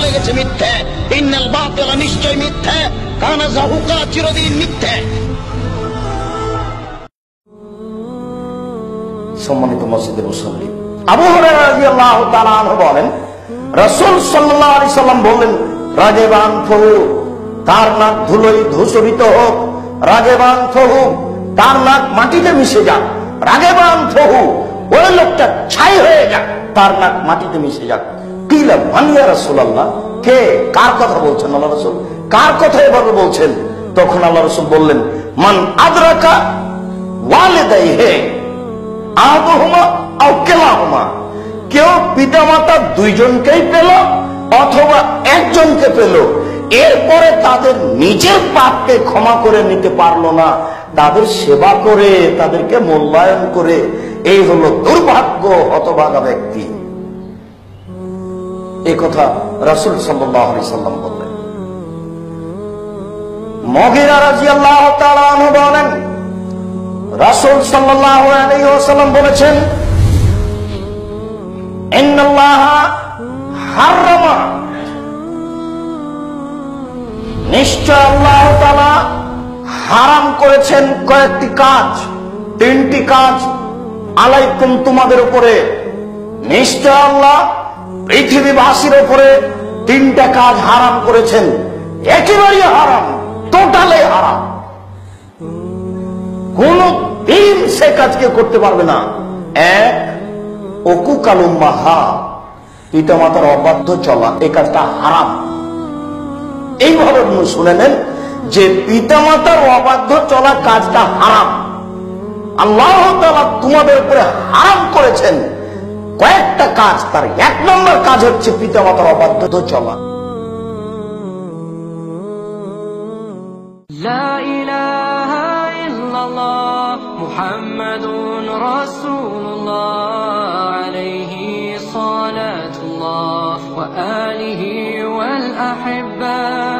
হয়ে গেছে মিথ্যা। ইন্নাল বাতিলা, নিশ্চয় মিথ্যা, কানা যাহুকা, চিরদিন মিথ্যা। সম্মানিত মসজিদের মুসল্লি, আবু হুরায়রা রাদিয়াল্লাহু তাআলা আনহু বলেন, রাসূল সাল্লাল্লাহু আলাইহি সাল্লাম বললেন, রাগেবান ফহু, তার নাক ধুলোয় ধূসরিত হোক। রাগেবান ফহু, তার নাক মাটিতে মিশে যাক। রাগেবান ফহু, ওই লোকটা ছাই হয়ে যাক, তার নাক মাটিতে মিশে যাক। কিলা মান ইয়া রাসূলুল্লাহ, কে, কার কথা বলছেন আল্লাহ রাসূল? কার কথা এভাবে বলছেন? তখন আল্লাহ রাসূল বললেন, মান আদরাকা ওয়ালিদাইহি আহাদুহুমা আও কিলাহুমা, কেউ পিতামাতা দুইজনকেই পেল অথবা একজনকে পেল, এরপরে তাদের নিজের পাপকে ক্ষমা করে নিতে পারলো না, তাদের সেবা করে, তাদেরকে মূল্যায়ন করে, এই হলো দুর্ভাগ্য হতভাগা ব্যক্তি। এই কথা রাসূল সাল্লাল্লাহু আলাইহি সাল্লাম বললেন। মুগীরা রাদিয়াল্লাহু তাআলা আনহু বলেন, রাসূল সাল্লাল্লাহু আলাইহি ওয়াসাল্লাম বলেছেন, ইন্নাল্লাহা হারামা, নিশ্চয় আল্লাহ তাআলা হারাম করেছেন কয়েকটি কাজ, তিনটি কাজ আলাইকুম, তোমাদের উপরে। নিশ্চয় আল্লাহ পৃথিবীবাসীর উপরে তিনটা কাজ হারাম করেছেন, একেবারেই হারাম, টোটালি হারাম, কোন দিন সে কাজকে করতে পারবে না। এক, উকুকাল উম্মাহাত, পিতামাতার অবাধ্য চলা, এই কাজটা হারাম। এইভাবে শুনে নেন যে পিতামাতার অবাধ্য চলা কাজটা হারাম। আল্লাহ তাআলা তোমাদের উপরে হারাম করেছেন কয়েকটা কাজ, তার এক নম্বর কাজ হচ্ছে পিতামাতার অবাধ্য চলা। লা ইলাহা ইল্লাল্লাহ মুহাম্মাদুর রাসূলুল্লাহ আলাইহি সালাতুল্লাহ ওয়া আলিহি ওয়াল আহিব্বা।